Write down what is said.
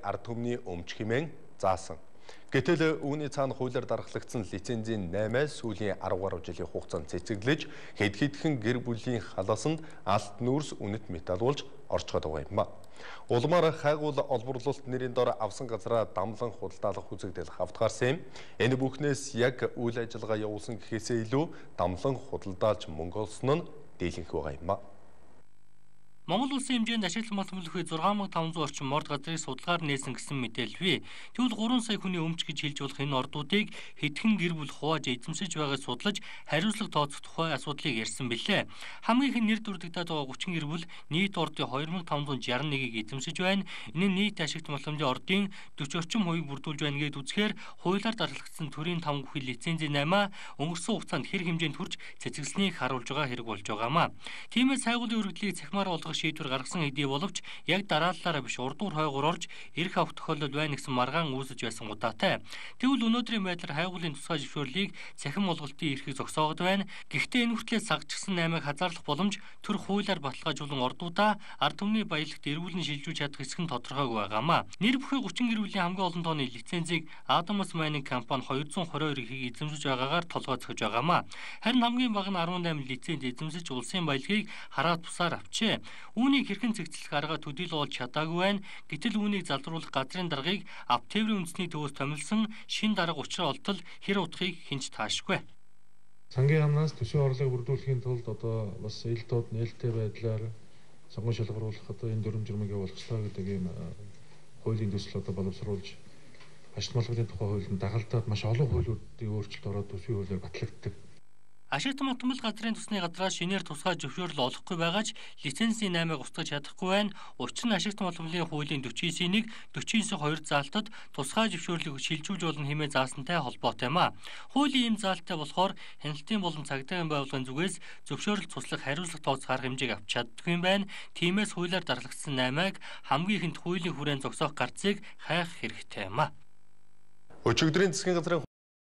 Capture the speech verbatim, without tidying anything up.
ард түмний өмч хэмээн заасан. Гэтэл үүний цаана хуулиар даргалагдсан лицензийн наймаас сүүлийн арав гаруй жилийн хугацаанд цэцэглэж хэд хэдхэн гэр бүлийн халаасанд алт нүүрс үнэт металл болж орчгоод байгаа юм а. Улмаар хайгуул олборлолт нэрийн дор авсан газраа дамлан худалдаалах үзэгдэл хавтгаарсан юм. Энэ бүхнээс яг үйл ажиллагаа явуулсан гэхээсээ илүү дамлан худалдаалж мөнгө олсон нь дийлэнх байгаа юм а. Монгол улсын хэмжээнд ашиглан малтмөлөхөй зургаан мянга таван зуун орчим морд газрыг судалгаар нээсэн гэсэн мэдээлвэ. Тэгвэл гурван сая хүний өмч гэж хэлж болох энэ ордуудыг хэдхэн гэр бүл хувааж эзэмшиж байгааг судлаж хариуцлага тооцох тухай асуудлыг ярьсан билээ. Хамгийн их нэр дүрдэгдээд байгаа гучин гэр бүл нийт ордын хоёр мянга таван зуун жарган нэгийг эзэмшиж байна. Энэ нь нийт ашигт малтмолын ордын дөрвөн орчим хувийг бүрдүүлж байна гэд үзэхээр хуулиар даргалагдсан төрийн таван бүхий лицензийн наймаа өнгөрсөн хугацаанд хэр хэмжээнд хүрч цэцгэлсэнийг харуулж байгаа хэрэг болж байгаамаа. Тиймээс хайгуулын өргөдлийг цахимаар болгох шийдвэр гаргасан хэдий боловч яг дараалалаараа биш урдуур хойгоор орж ирэх авах тохиолдол байна гэсэн маргаан үүсэж байсан удаатай. Тэгвэл өнөөдрийн байдлаар хайгуулын тусгай зөвшөөрлийг цахим олголтын эрхийг зогсоогод байна. Гэхдээ энэ хүртлээр сагчсан наймыг хазаарлах боломж төр хуулиар баталгаажуулан ордуудаа ард түмний баялагт эргүүлэн шилжүүлж чадах хэсэг нь тодорхойг байгаамаа. Нэр бүхий гучин гэр бүлийн хамгийн олон тооны лицензийг Adams Mining компани хоёр зуун двадцать хоёр ихийг эзэмшиж байгаагаар толгой зөхөж байгаамаа. Харин хамгийн бага нь арван найман лиценз эзэмшиж улсын баялагийг хараад тусаар авчээ. Үүнийг хэрхэн цэгцлэх арга төдийлө олж чадаагүй байна. Гэтэл үүнийг залруулах газрын даргаыг Аптеврийн үндэсний төвөөс томилсон шин дарга учраа олтол хэр утгыг хинч таашгүй. Сангийн амнаас төсвийн орлогыг бүрдүүлэхийн тулд одоо бас ил тод нээлттэй байдлаар сонгон шалгаруулах одоо энэ дүрм журмыг явуулах ёстой гэдэг ийм хуулийн төсөл одоо боловсруулж ашигт малгын тухай хуулинд дагалдаад маш олон хуулиудын өөрчлөлт ороод төсвийн хуулиар батлагддаг. Ашигт малтмал газрын тусны газраас шинээр тусгай зөвшөөрөл олохгүй байгаач лицензийн наймыг устгаж чадахгүй байна. Учир нь ашигт малтмалын хуулийн дөрвөн девять-ийг дөрвөн девять хоёр заалтад тусгай зөвшөөрлийг шилжүүлж болно хэмээн заасантай холбоотой юм а. Хуулийн ийм заалттай болохоор хяналтын болон цагдаагийн байгууллагын зүгээс зөвшөөрөл туслах хариуцлага тооцох арга хэмжээг авч чаддаггүй юм байна. Тиймээс хуулиар даргалагдсан наймыг хамгийн ихэнд хуулийн хүрээнд зогсоох гарцыг хайх хэрэгтэй юм а. Өчигдрийн засгийн газрын